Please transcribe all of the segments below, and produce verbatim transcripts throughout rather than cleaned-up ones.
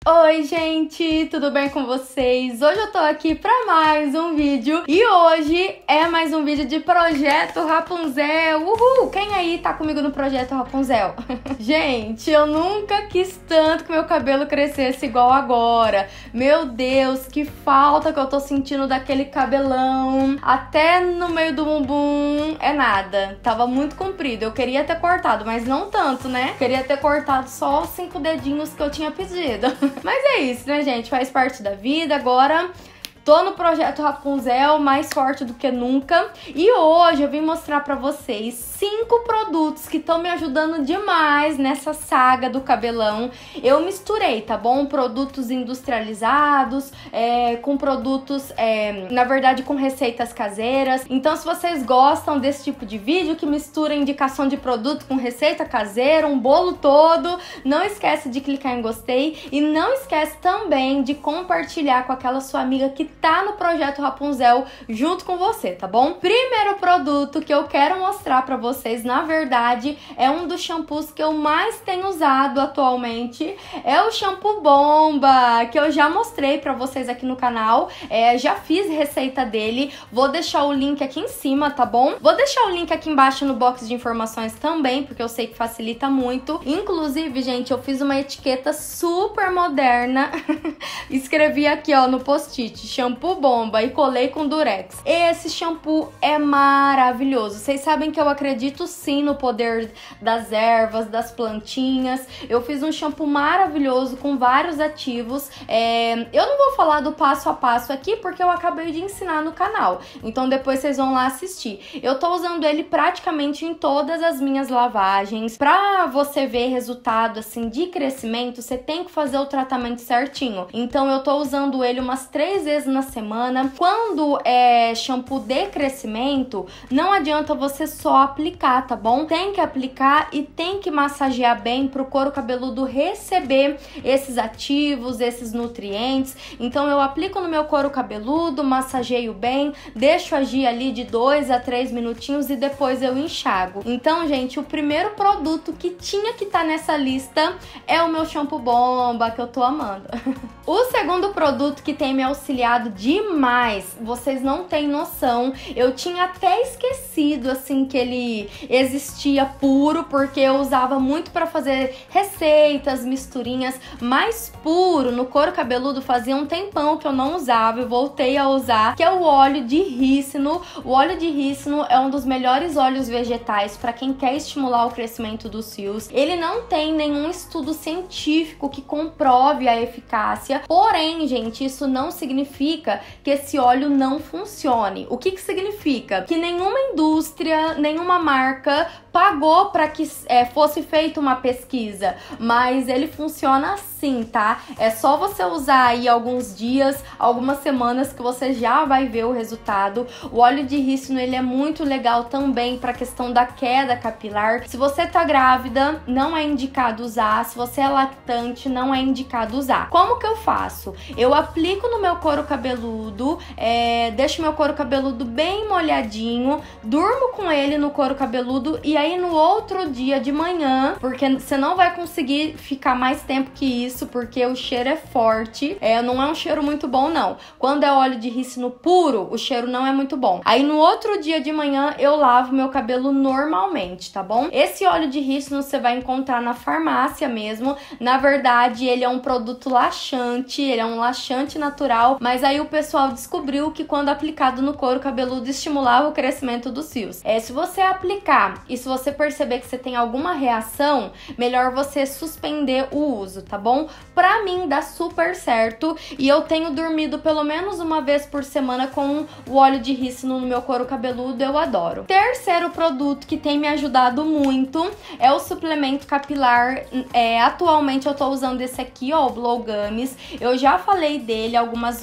Oi gente, tudo bem com vocês? Hoje eu tô aqui pra mais um vídeo e hoje é mais um vídeo de Projeto Rapunzel. Uhul! Quem aí tá comigo no Projeto Rapunzel? Gente, eu nunca quis tanto que meu cabelo crescesse igual agora. Meu Deus, que falta que eu tô sentindo daquele cabelão. Até no meio do bumbum é nada. Tava muito comprido, eu queria ter cortado, mas não tanto, né? Queria ter cortado só os cinco dedinhos que eu tinha pedido. Mas é isso, né, gente? Faz parte da vida. Agora tô no Projeto Rapunzel, mais forte do que nunca. E hoje eu vim mostrar pra vocês cinco produtos que estão me ajudando demais nessa saga do cabelão. Eu misturei, tá bom? Produtos industrializados, é, com produtos, é, na verdade, com receitas caseiras. Então, se vocês gostam desse tipo de vídeo, que mistura indicação de produto com receita caseira, um bolo todo, não esquece de clicar em gostei. E não esquece também de compartilhar com aquela sua amiga que tá no Projeto Rapunzel junto com você, tá bom? Primeiro produto que eu quero mostrar pra vocês, na verdade, é um dos shampoos que eu mais tenho usado atualmente. É o shampoo Bomba, que eu já mostrei pra vocês aqui no canal. É, já fiz receita dele. Vou deixar o link aqui em cima, tá bom? Vou deixar o link aqui embaixo no box de informações também, porque eu sei que facilita muito. Inclusive, gente, eu fiz uma etiqueta super moderna. Escrevi aqui, ó, no post-it, shampoo Bomba, e colei com durex. Esse shampoo é maravilhoso. Vocês sabem que eu acredito sim no poder das ervas, das plantinhas. Eu fiz um shampoo maravilhoso com vários ativos. É... Eu não vou falar do passo a passo aqui porque eu acabei de ensinar no canal. Então depois vocês vão lá assistir. Eu tô usando ele praticamente em todas as minhas lavagens. Pra você ver resultado assim de crescimento, você tem que fazer o tratamento certinho. Então eu tô usando ele umas três vezes na semana. Quando é shampoo de crescimento, não adianta você só aplicar, tá bom? Tem que aplicar e tem que massagear bem pro couro cabeludo receber esses ativos, esses nutrientes. Então eu aplico no meu couro cabeludo, massageio bem, deixo agir ali de dois a três minutinhos e depois eu enxago. Então, gente, o primeiro produto que tinha que estar tá nessa lista é o meu shampoo Bomba, que eu tô amando. O segundo produto que tem me auxiliado demais, vocês não têm noção, eu tinha até esquecido assim que ele existia puro, porque eu usava muito para fazer receitas, misturinhas, mas puro no couro cabeludo fazia um tempão que eu não usava e voltei a usar, que é o óleo de rícino. O óleo de rícino é um dos melhores óleos vegetais para quem quer estimular o crescimento dos fios. Ele não tem nenhum estudo científico que comprove a eficácia, porém, gente, isso não significa que esse óleo não funcione. O que que significa? Que nenhuma indústria, nenhuma marca pagou para que é, fosse feita uma pesquisa, mas ele funciona assim, tá? É só você usar aí alguns dias, algumas semanas que você já vai ver o resultado. O óleo de rícino, ele é muito legal também para a questão da queda capilar. Se você tá grávida, não é indicado usar. Se você é lactante, não é indicado usar. Como que eu faço? Eu aplico no meu couro cabeludo, é, deixo meu couro cabeludo bem molhadinho, durmo com ele no couro cabeludo e aí no outro dia de manhã, porque você não vai conseguir ficar mais tempo que isso, porque o cheiro é forte, é, não é um cheiro muito bom não. Quando é óleo de rícino puro, o cheiro não é muito bom. Aí no outro dia de manhã eu lavo meu cabelo normalmente, tá bom? Esse óleo de rícino você vai encontrar na farmácia mesmo. Na verdade, ele é um produto laxante, ele é um laxante natural, mas aí o pessoal descobriu que quando aplicado no couro cabeludo estimulava o crescimento dos fios. É, se você aplicar e se você perceber que você tem alguma reação, melhor você suspender o uso, tá bom? Pra mim dá super certo e eu tenho dormido pelo menos uma vez por semana com o óleo de rícino no meu couro cabeludo, eu adoro. Terceiro produto que tem me ajudado muito é o suplemento capilar. É, atualmente eu tô usando esse aqui, ó, o Blow Gummies. Eu já falei dele algumas vezes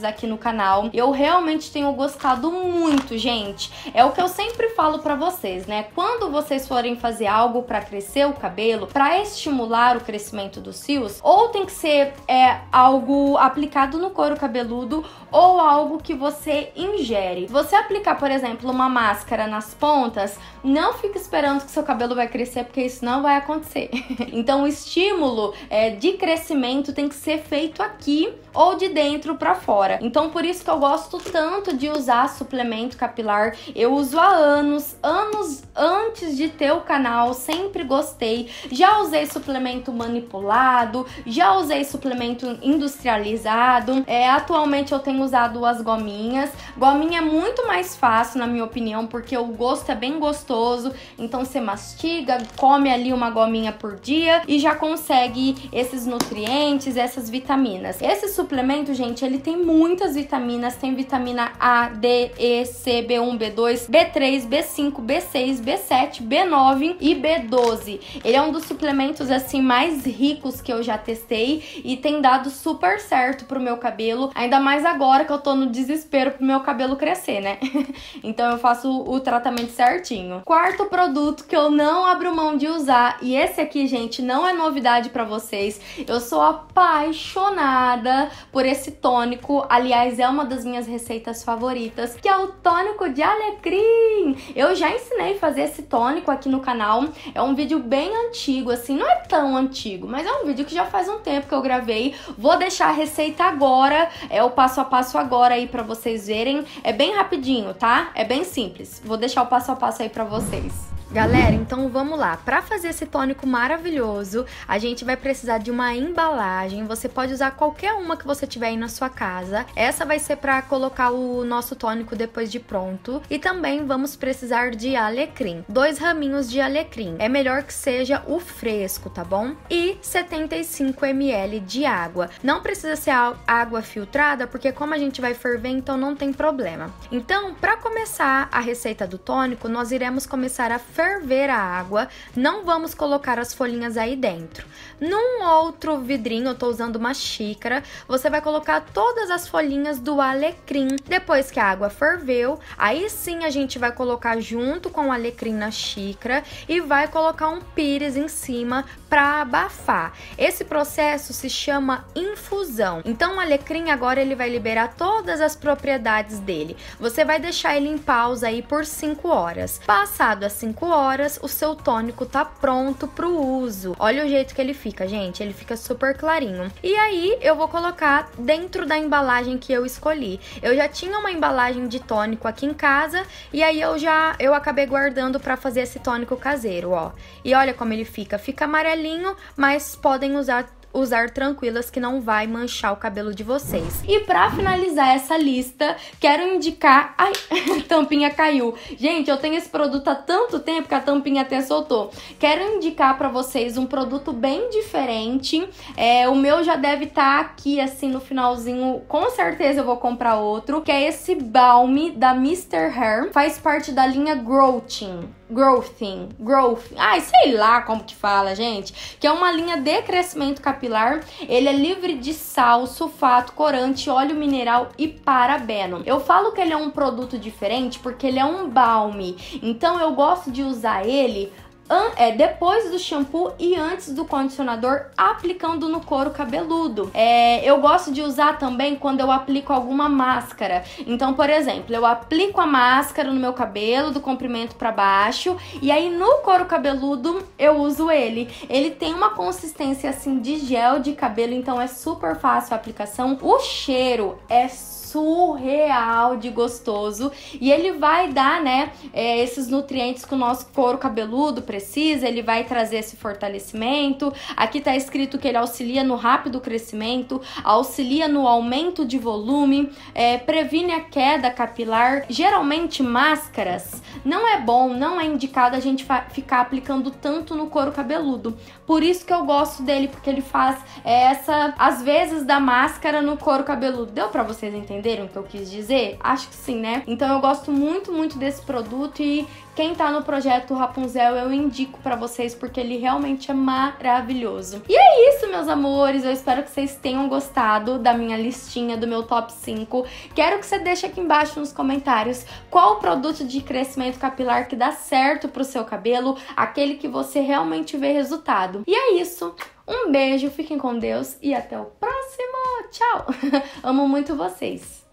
aqui no canal. Eu realmente tenho gostado muito, gente. É o que eu sempre falo pra vocês, né? Quando vocês forem fazer algo pra crescer o cabelo, pra estimular o crescimento dos fios, ou tem que ser é, algo aplicado no couro cabeludo, ou algo que você ingere. Você aplicar, por exemplo, uma máscara nas pontas, não fique esperando que seu cabelo vai crescer, porque isso não vai acontecer. Então o estímulo é, de crescimento tem que ser feito aqui ou de dentro pra fora. Então por isso que eu gosto tanto de usar suplemento capilar. Eu uso há anos, anos antes de ter o canal, sempre gostei. Já usei suplemento manipulado, já usei suplemento industrializado. É, atualmente eu tenho usado as gominhas. Gominha é muito mais fácil, na minha opinião, porque o gosto é bem gostoso. Então você mastiga, come ali uma gominha por dia e já consegue esses nutrientes, essas vitaminas. Esse suplemento, gente, ele tem muitas vitaminas. Tem vitamina A, D, E, C, B um, B dois, B três, B cinco, B seis, B sete, B nove e B doze. Ele é um dos suplementos assim mais ricos que eu já testei e tem dado super certo pro meu cabelo, ainda mais agora que eu tô no desespero pro meu cabelo crescer, né? Então eu faço o tratamento certinho. Quarto produto que eu não abro mão de usar, e esse aqui, gente, não é novidade pra vocês. Eu sou apaixonada por esse tônico, aliás, é uma das minhas receitas favoritas, que é o tônico de alecrim. Eu já ensinei a fazer esse tônico aqui no canal, é um vídeo bem antigo, assim, não é tão antigo, mas é um vídeo que já faz um tempo que eu gravei. Vou deixar a receita agora, é o passo a passo agora aí pra vocês verem, é bem rapidinho, tá? É bem simples, vou deixar o passo a passo aí pra vocês. Galera, então vamos lá. Para fazer esse tônico maravilhoso, a gente vai precisar de uma embalagem. Você pode usar qualquer uma que você tiver aí na sua casa. Essa vai ser para colocar o nosso tônico depois de pronto. E também vamos precisar de alecrim. Dois raminhos de alecrim. É melhor que seja o fresco, tá bom? E setenta e cinco mililitros de água. Não precisa ser água filtrada, porque como a gente vai ferver, então não tem problema. Então, para começar a receita do tônico, nós iremos começar a ferver a água, não vamos colocar as folhinhas aí dentro. Num outro vidrinho, eu tô usando uma xícara, você vai colocar todas as folhinhas do alecrim. Depois que a água ferveu, aí sim a gente vai colocar junto com o alecrim na xícara e vai colocar um pires em cima para abafar. Esse processo se chama infusão. Então o alecrim agora ele vai liberar todas as propriedades dele. Você vai deixar ele em pausa aí por cinco horas. Passado as cinco horas, o seu tônico tá pronto pro uso. Olha o jeito que ele fica, gente, ele fica super clarinho. E aí eu vou colocar dentro da embalagem que eu escolhi. Eu já tinha uma embalagem de tônico aqui em casa e aí eu já eu acabei guardando para fazer esse tônico caseiro, ó. E olha como ele fica, fica amarelinho, mas podem usar usar tranquilas que não vai manchar o cabelo de vocês. E pra finalizar essa lista, quero indicar... Ai, a tampinha caiu. Gente, eu tenho esse produto há tanto tempo que a tampinha até soltou. Quero indicar pra vocês um produto bem diferente. É, o meu já deve estar aqui, assim, no finalzinho. Com certeza eu vou comprar outro, que é esse Balm da mister Hair. Faz parte da linha Growthing. Growthing, Growth, ai, sei lá como que fala, gente, que é uma linha de crescimento capilar. Ele é livre de sal, sulfato, corante, óleo mineral e parabeno. Eu falo que ele é um produto diferente porque ele é um balme, então eu gosto de usar ele É, depois do shampoo e antes do condicionador, aplicando no couro cabeludo. É, eu gosto de usar também quando eu aplico alguma máscara. Então, por exemplo, eu aplico a máscara no meu cabelo, do comprimento para baixo, e aí no couro cabeludo eu uso ele. Ele tem uma consistência assim de gel de cabelo, então é super fácil a aplicação. O cheiro é surreal de gostoso e ele vai dar, né, é, esses nutrientes que o nosso couro cabeludo precisa. Ele vai trazer esse fortalecimento. Aqui tá escrito que ele auxilia no rápido crescimento, auxilia no aumento de volume, é, previne a queda capilar. Geralmente máscaras Não é bom, não é indicado a gente ficar aplicando tanto no couro cabeludo. Por isso que eu gosto dele, porque ele faz é, essa, às vezes, da máscara no couro cabeludo. Deu pra vocês entenderem o que eu quis dizer? Acho que sim, né? Então eu gosto muito, muito desse produto e quem tá no projeto Rapunzel eu indico pra vocês porque ele realmente é maravilhoso. E é isso, meus amores. Eu espero que vocês tenham gostado da minha listinha, do meu top cinco. Quero que você deixe aqui embaixo nos comentários qual o produto de crescimento capilar que dá certo pro seu cabelo, aquele que você realmente vê resultado. E é isso. Um beijo, fiquem com Deus e até o próximo. Tchau! Amo muito vocês.